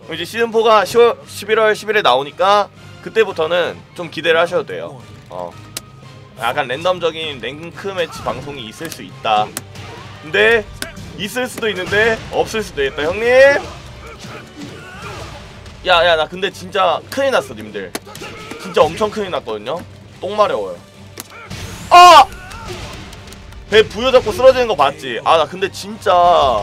이제 시즌4가 11월 10일에 나오니까 그때부터는 좀 기대를 하셔도 돼요. 약간 랜덤적인 랭크 매치 방송이 있을 수 있다. 근데 있을 수도 있는데 없을 수도 있다. 형님, 야야, 나 근데 진짜 큰일 났어 님들. 진짜 엄청 큰일 났거든요. 똥 마려워요. 아! 배 부여잡고 쓰러지는 거 봤지? 아, 나 근데 진짜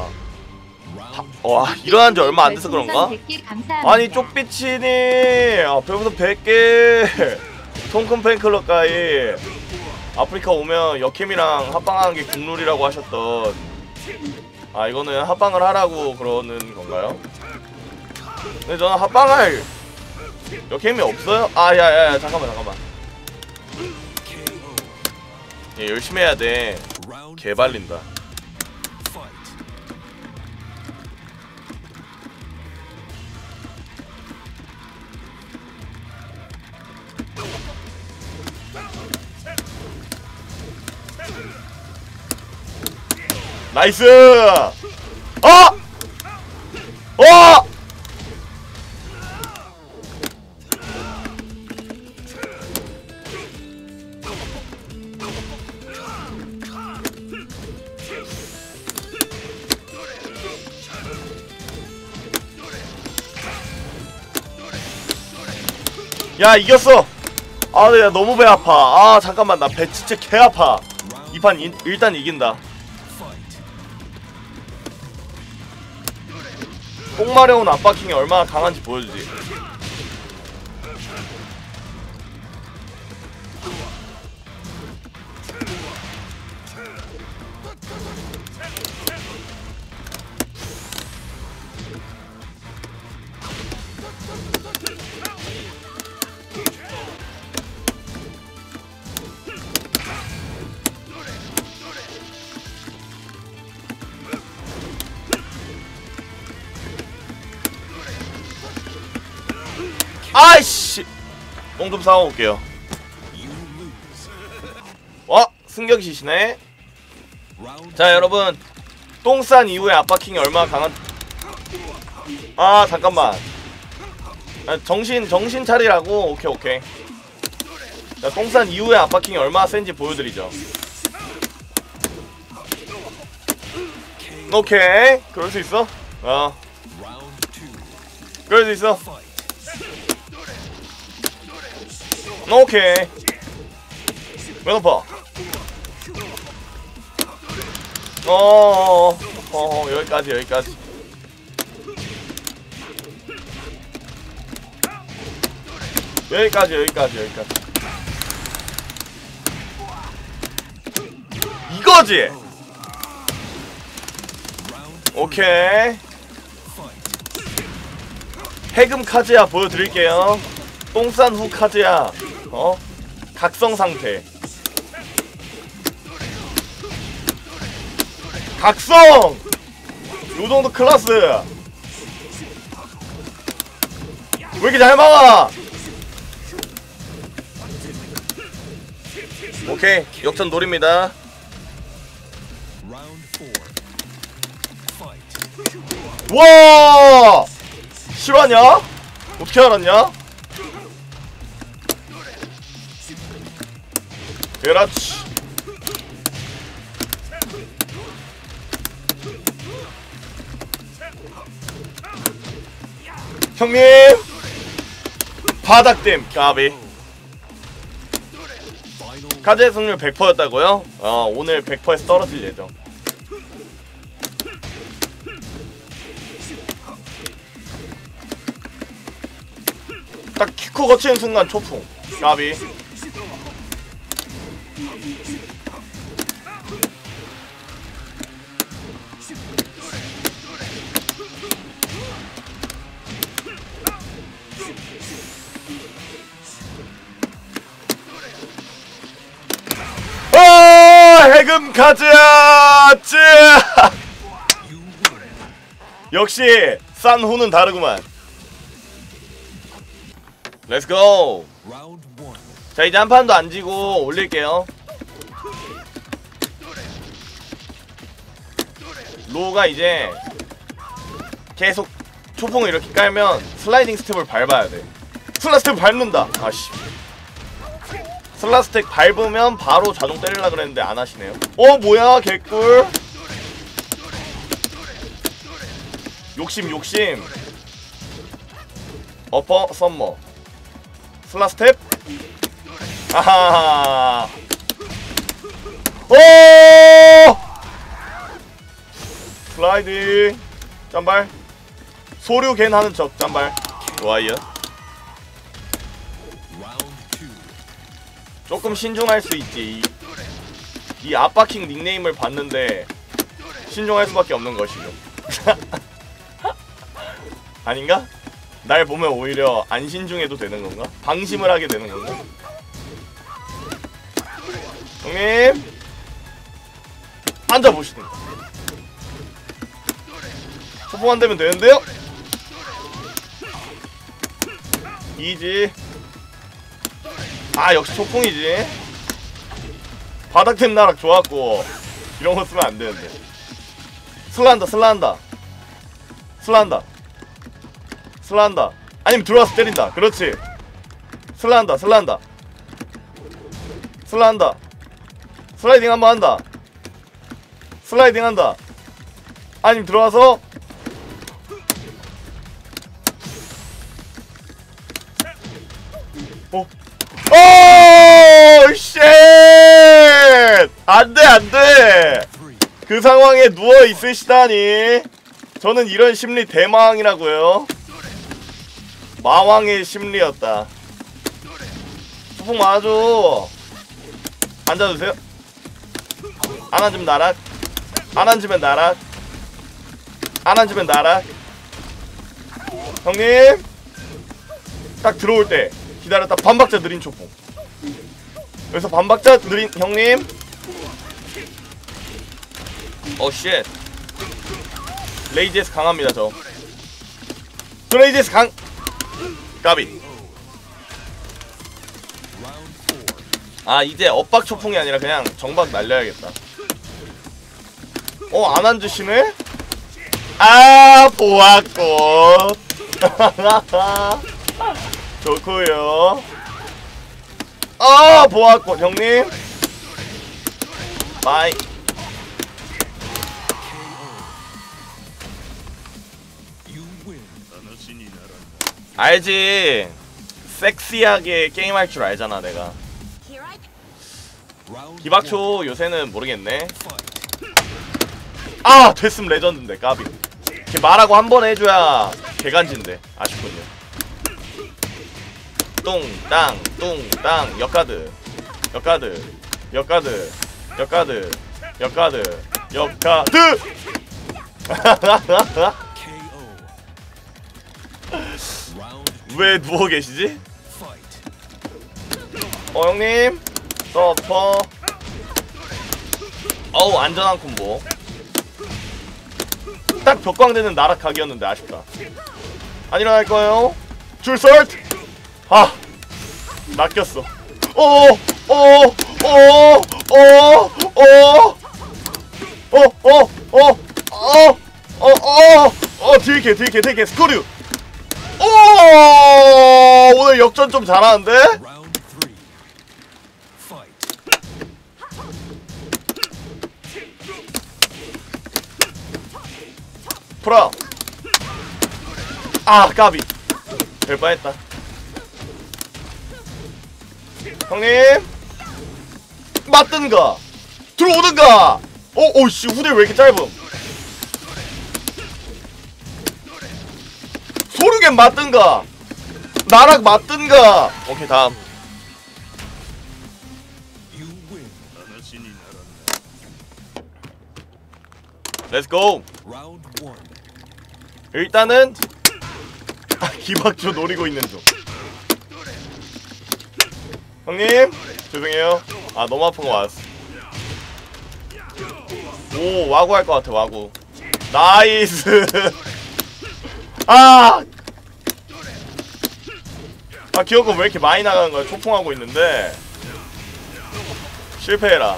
와, 일어난 지 얼마 안 돼서 그런가? 아니 쪽비치니 별풍선 100개 통큰 팬클럽 가입. 아프리카 오면 여캠이랑 합방하는 게 국룰이라고 하셨던, 아, 이거는 합방을 하라고 그러는 건가요? 근데 저는 합방할 여캠이 없어요? 아, 야야야, 잠깐만. 예, 열심히 해야 돼. 개발린다. 나이스! 야, 이겼어! 아, 네, 너무 배 아파. 아, 잠깐만, 나 배 진짜 개 아파. 이 판 일단 이긴다. 똥마려운 압박킹이 얼마나 강한지 보여주지. 아이씨! 똥 좀 싸워 올게요. 와! 승격이시네. 자, 여러분, 똥 싼 이후에 압박킹이 얼마나 강한... 아, 잠깐만. 정신 차리라고. 오케이. 자, 똥 싼 이후에 압박킹이 얼마나 센지 보여드리죠. 오케이. 그럴 수 있어. 그럴 수 있어. 오케이. 왜 높아? 여기까지. 여기까지. 이거지! 오케이. 해금 카즈야 보여드릴게요. 똥싼 후 카즈야. 각성 상태. 각성! 요정도 클라스! 왜 이렇게 잘 막아! 오케이, 역전 노립니다. 와! 실화냐? 어떻게 알았냐? 그렇지. 형님, 바닥댐 까비. 카드의 승률 100%였다고요? 오늘 100%에서 떨어질 예정. 딱 키코 거치는 순간 초풍 까비. 해금 가자! 역시 싼 후는 다르구만. 렛츠고. 자, 이제 한 판도 안 지고 올릴게요. 로우가 이제 계속 초풍을 이렇게 깔면 슬라이딩 스텝을 밟아야 돼. 슬라 스텝 밟는다. 아씨. 슬라 스텝 밟으면 바로 자동 때리려고 그랬는데 안 하시네요. 뭐야 개꿀. 욕심. 어퍼 썸머. 슬라 스텝. 아하하. 오! 슬라이딩. 짬발. 소류겐 하는 척 짬발. 좋아요. 조금 신중할 수 있지. 이 아빠킹 닉네임을 봤는데 신중할 수밖에 없는 것이죠. 아닌가? 날 보면 오히려 안 신중해도 되는 건가? 방심을 하게 되는 건가? 형님 앉아보시든가. 초풍 안 되면 되는데요? 이지. 아 역시 초풍이지. 바닥템 나락 좋았고 이런거 쓰면 안되는데. 슬라한다. 아니면 들어와서 때린다. 그렇지. 슬라한다. 슬라이딩 한번 한다. 아니면 들어와서 쉣! 안돼! 그 상황에 누워있으시다니. 저는 이런 심리 대마왕이라고요. 마왕의 심리였다. 초풍 맞아줘. 앉아주세요. 안 앉으면 나락. 형님 딱 들어올 때 기다렸다 반박자 느린 초풍. 여기서 반박자 느린 형님. 쉣. 레이지에스 강합니다. 저 레이지에스 강. 까비. 이제 엇박 초풍이 아니라 그냥 정박 날려야겠다. 안 앉으시네? 보았고. 좋구요. 보았고 형님. 바이. 알지. 섹시하게 게임할 줄 알잖아 내가. 기박초 요새는 모르겠네. 됐음 레전드인데 까비. 이렇게 말하고 한 번 해줘야 개간지인데 아쉽군요. 뚱땅 역가드 왜 누워 계시지? 형님 서퍼. 안전한 콤보. 딱 벽광되는 나락 각이었는데 아쉽다. 안 일어날 거예요. 줄설트. 낚였어. 딜캐 스코류. 오늘 역전 좀 잘하는데? 프라. 까비. 될 뻔했다. 형님 맞든가 들어오든가. 씨 후대 왜 이렇게 짧음. 소르겐 맞든가 나락 맞든가. 오케이 다음. 렛츠고. 일단은 기박조 노리고 있는 중. 형님 죄송해요. 너무 아픈 거 맞았어. 와구 할 것 같아. 와구. 나이스. 기어권 왜 이렇게 많이 나가는 거야. 초풍하고 있는데 실패해라.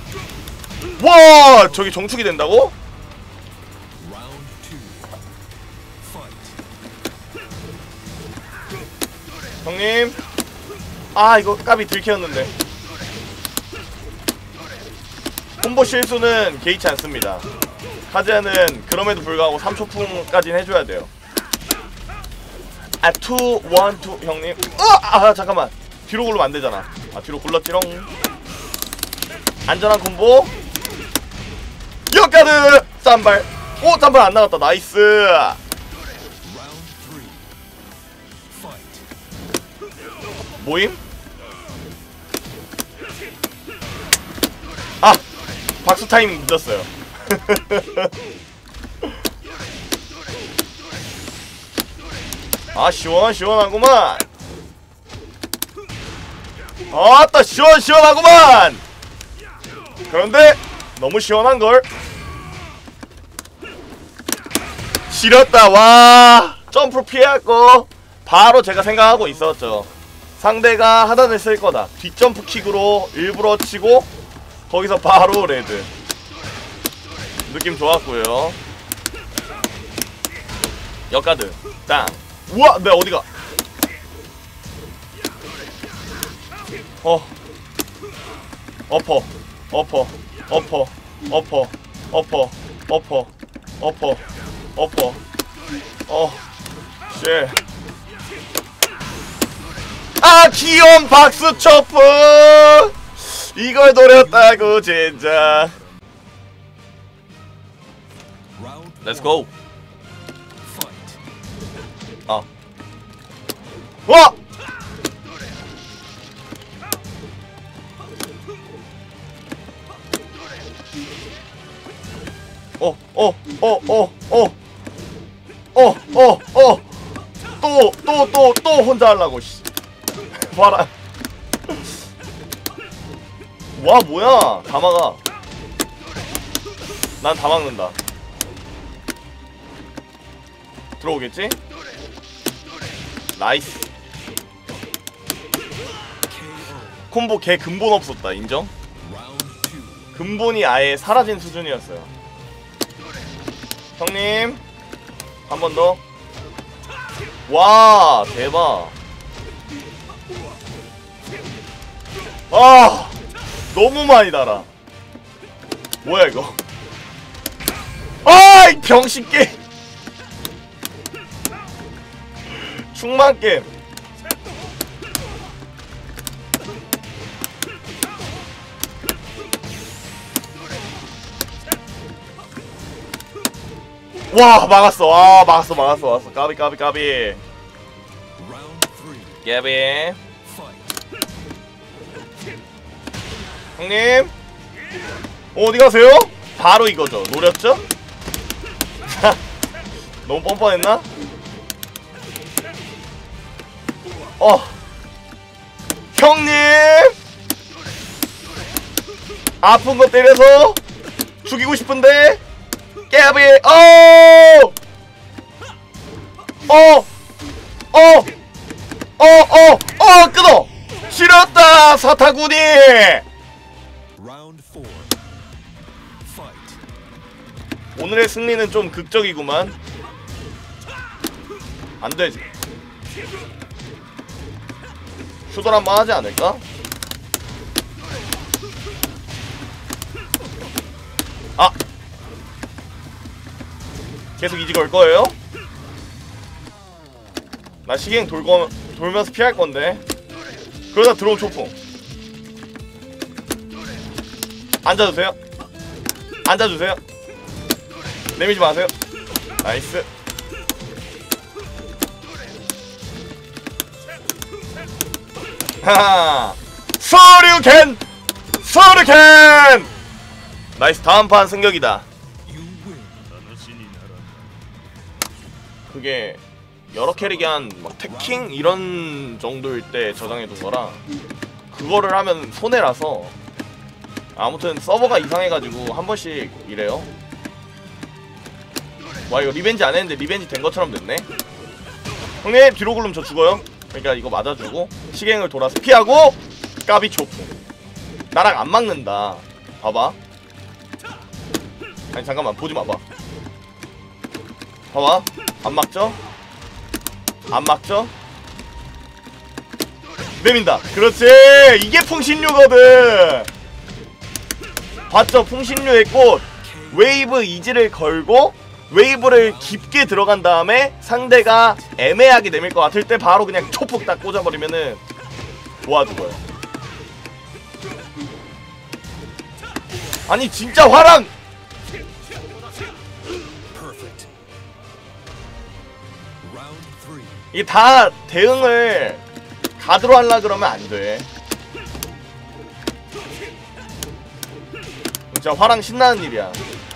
와 저기 정축이 된다고? 형님. 아 이거 까비 들켰는데. 콤보 실수는 개의치 않습니다. 카즈야는 그럼에도 불구하고 3초풍까지는 해줘야 돼요. 아 2, 1, 2 형님. 아 잠깐만. 뒤로 굴르면 안 되잖아. 아 뒤로 굴렀지롱. 안전한 콤보. 역가드 쌈발. 오 쌈발 안 나갔다. 나이스. 모임? 아 박수 타이밍 늦었어요. 아 시원하구만. 아따 시원하구만. 그런데 너무 시원한걸. 지렸다. 와 점프로 피해할거 바로 제가 생각하고 있었죠. 상대가 하단을 쓸 거다. 뒷점프 킥으로 일부러 치고 거기서 바로 레드. 느낌 좋았고요. 역가드 땅. 우와 내 어디가. 어퍼 쉣. 아 귀여운 박수 초프. 이걸 노렸다고 진짜. 렛츠고. 와! 또 혼자 하려고 씨. 봐라. 와 뭐야 다 막아. 난 다 막는다. 들어오겠지? 나이스. 콤보 개 근본 없었다. 인정? 근본이 아예 사라진 수준이었어요. 형님 한 번 더. 와 대박. 아 너무 많이 달아. 뭐야 이거. 아 이 병신 게임. 충만 게임. 와 막았어. 아 막았어. 까비. 까비. 형님 어디 가세요? 바로 이거죠. 노렸죠? 너무 뻔뻔했나? 형님 아픈 거 때려서 죽이고 싶은데 깨비. 끊어. 지렸다 사타구니. 오늘의 승리는 좀 극적이구만. 안되지. 슈돌 한번 하지 않을까? 아! 계속 이지 걸 거예요? 나 시갱 돌면서 피할 건데. 그러다 들어온 초풍. 앉아주세요. 내미지 마세요. 나이스. 하하. 서류캔. 나이스. 다음 판 승격이다. 그게 여러 캐릭이 한 막 태킹 이런 정도일 때 저장해둔 거라 그거를 하면 손해라서. 아무튼 서버가 이상해가지고 한 번씩 이래요. 와 이거 리벤지 안 했는데 리벤지 된 것처럼 됐네. 형님 뒤로 굴르면 저 죽어요. 그러니까 이거 맞아주고 시갱을 돌아서 피하고 까비 초풍. 나랑 안 막는다. 봐봐. 아니 잠깐만 보지 마봐. 봐봐. 안 막죠? 안 막죠? 내민다. 그렇지. 이게 풍신류거든. 봤죠? 풍신류의 꽃. 웨이브 이지를 걸고 웨이브를 깊게 들어간 다음에 상대가 애매하게 내밀 것 같을 때 바로 그냥 초폭 딱 꽂아버리면은 도와주고요. 아니 진짜 화랑! 이게 다 대응을 가드로 하려 그러면 안 돼. 진짜 화랑 신나는 일이야.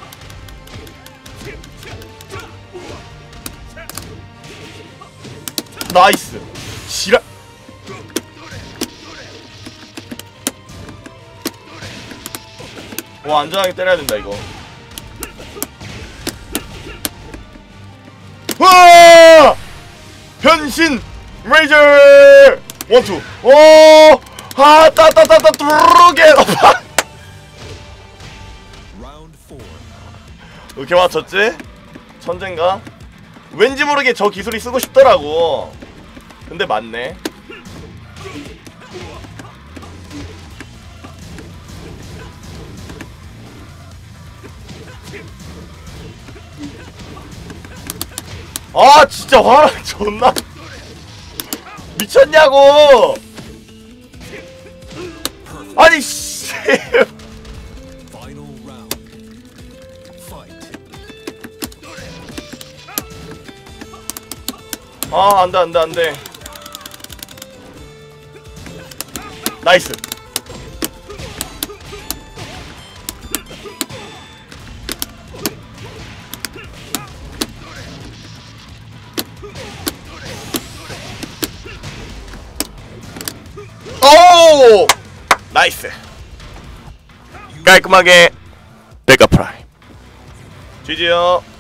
나이스. 지랄. 와, 안전하게 때려야 된다 이거. 와! 변신 레이저 원투. 오! 아, 따따따따 뚜르게. 이렇게 맞췄지? 천재인가? 왠지 모르게 저 기술이 쓰고 싶더라고. 근데 맞네. 아 진짜 화랑 존나 미쳤냐고. 아니 씨. 아 안돼 안돼 안돼. 나이스. 오 나이스. 깔끔하게 백업 프라임. GG요.